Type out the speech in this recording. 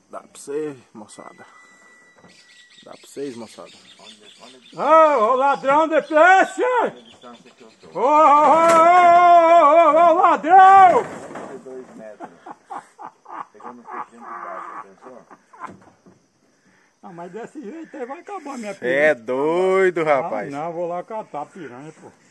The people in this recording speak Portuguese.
Dá pra vocês, moçada. Dá pra vocês, moçada. Ô, ladrão de peixe! Olha a distância que eu tô. Ô, ladrão! 2 metros. Pegando um peixe dentro de baixo, já pensou? Ah, mas desse jeito aí vai acabar minha Cê piranha. é doido, rapaz. Não, vou lá catar a piranha, pô.